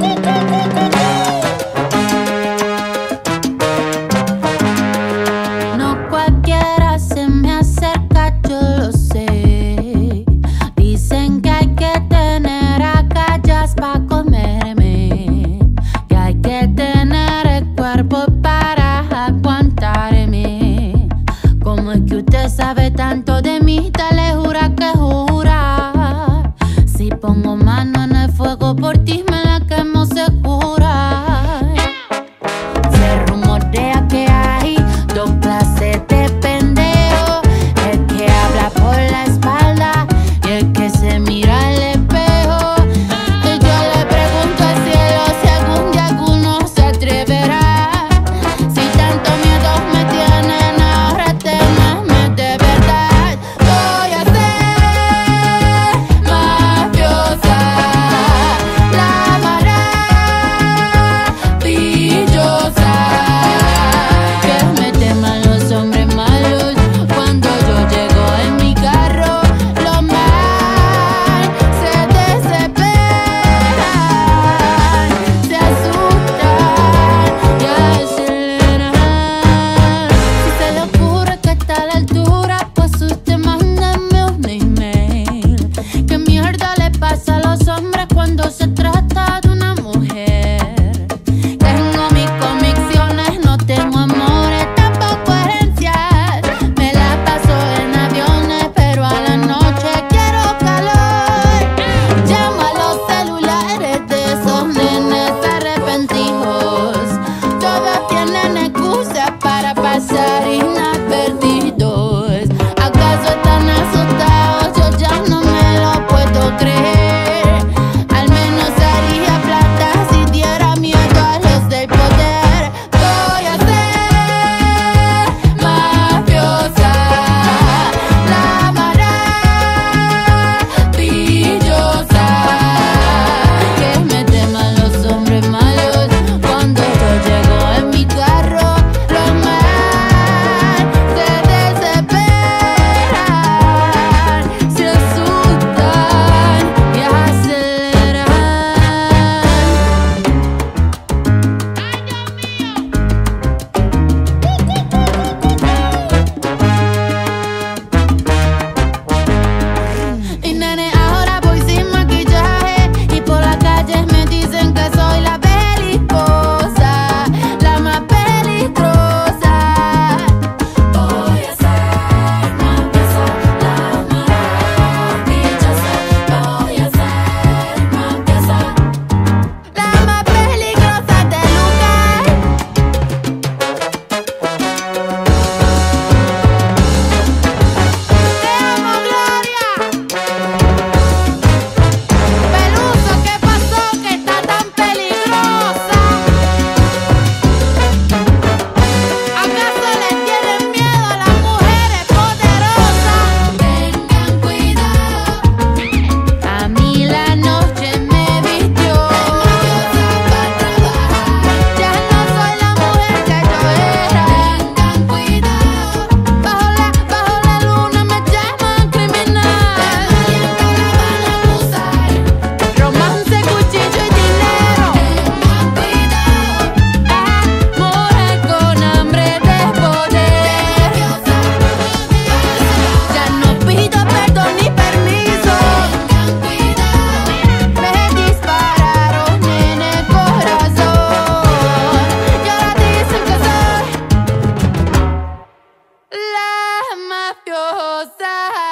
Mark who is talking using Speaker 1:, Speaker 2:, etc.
Speaker 1: No cualquiera se me acerca, yo lo sé. Dicen que hay que tener agallas pa' comerme, que hay que tener el cuerpo para aguantarme. ¿Cómo es que usted sabe tanto de mí? Dale, jura que jura. Si pongo mano en el fuego por ti, me la quemo segura. Se rumorea que hay dos clases de pendejo: el que habla por la espalda y el que se mira al espejo. Y yo le pregunto al cielo si algún día alguno se atreverá. Si tanto miedo me tienen, ahora témame de verdad. Voy a ser mafiosa, la maravillosa, que me teman los hombres malos. Cuando yo llego en mi carro, los mal se desesperan, se asustan y aceleran. Si se le ocurre que está a la altura, pues usted mándame un email. ¿Qué mierda le pasa a los hombres cuando se trata de una mujer? Tengo mis convicciones, no tengo amores, tampoco herencias. Me la paso en aviones, pero a la noche quiero calor. Llamo a los celulares de esos nenes arrepentidos. Todos tienen excusas para pasar inadvertidos. ¿Acaso están asustados? Yo ya no me lo puedo creer. Al menos haría plata si diera miedo a los del poder. Voy a ser mafiosa, la maravillosa, que me teman los hombres malos. Cuando yo llego en mi carro, los mal se desesperan, se asustan y aceleran. Y nene, ahora voy sin maquillaje y por la calle me dicen que soy la peligrosa, la más peligrosa. Voy a ser mafiosa, la maravillosa. Voy a ser mafiosa, la más peligrosa del lugar. Te amo, Gloria. Peluso, ¿qué pasó que está tan peligrosa? ¿Acaso le tienen miedo a las mujeres poderosas? Tengan cuidado, a mí la noche me vistió mafiosa para trabajar. Ya no soy la mujer que yo era. Tengan cuidado, bajo la luna me llaman criminal. De valiente la van a acusar. Romance, cuchillo y dinero. Tengan cuidado, mujer con hambre de poder. Ya no pido perdón ni permiso. Tengan cuidado, me dispararon en el corazón. Y ahora dicen que soy la mafiosa.